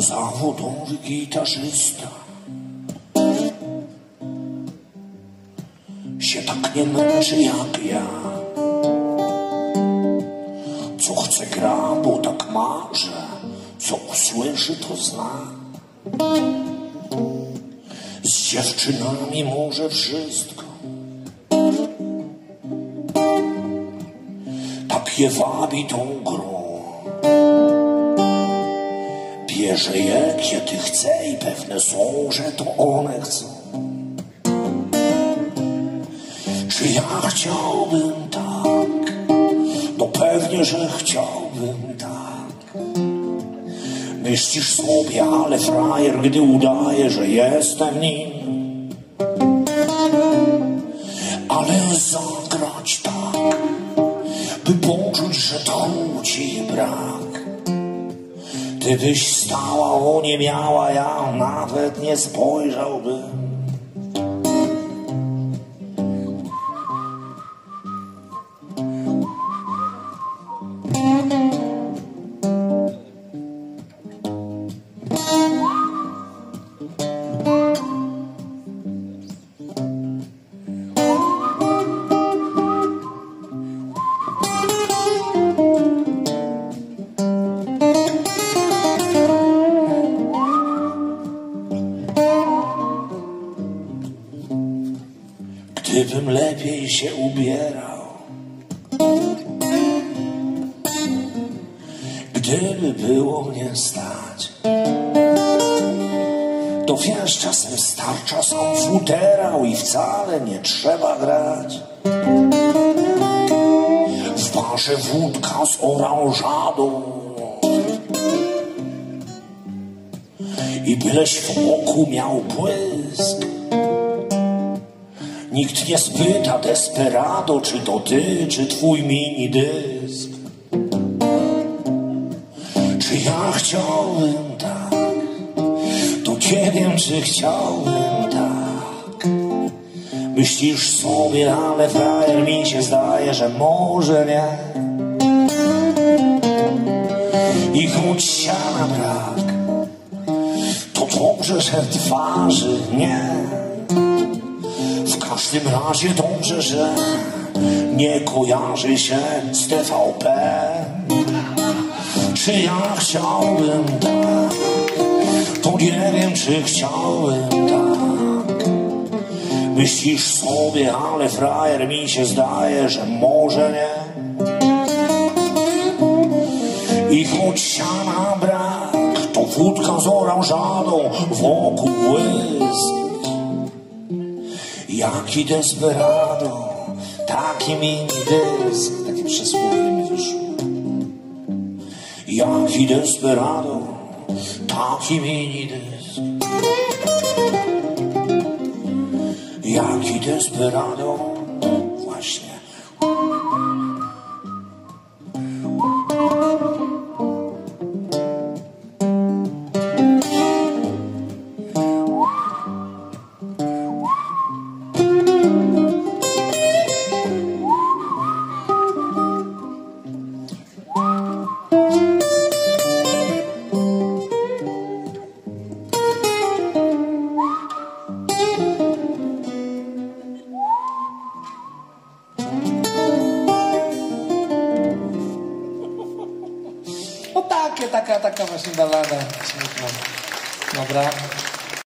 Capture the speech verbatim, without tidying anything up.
zawodowy gitarzysta się tak nie męczy jak ja. Co chce gra, bo tak marzy, co usłyszy to zna. Z dziewczynami może wszystko, tak je wabi tą grą. Bierze je, kiedy chce i pewne są, że to one chcą. Czy ja chciałbym tak? No pewnie, że chciałbym tak. Myślisz sobie, ale frajer, gdy udaje, że jestem nim. Ale zagrać tak, by poczuć, że tchu ci brak. Ty byś stała, o nie miała, ja nawet nie spojrzałbym. Gdybym lepiej się ubierał, gdyby było mnie stać, to wiesz, czasem starcza sam futerał i wcale nie trzeba grać. W barze wódka z oranżadą i byleś w oku miał błysk. Nikt nie spyta desperado, czy to ty, czy twój mini dysk. Czy ja chciałbym tak? To nie wiem, czy chciałbym tak. Myślisz sobie, ale frajer, mi się zdaje, że może nie. I choć siana brak, to dobrze, że twarzy nie. W każdym razie dobrze, że nie kojarzy się z T V P. Czy ja chciałbym tak? To nie wiem, czy chciałbym tak. Myślisz sobie, ale frajer, mi się zdaje, że może nie. I choć siana brak, to wódka z oranżadą wokół błysk. Jaki desperado, taki mini dysk. Takie przysłowie mi wyszło. Jaki desperado, taki mini dysk. Jaki desperado, właśnie. No takie, taka, taka właśnie balada smutna. Dobra.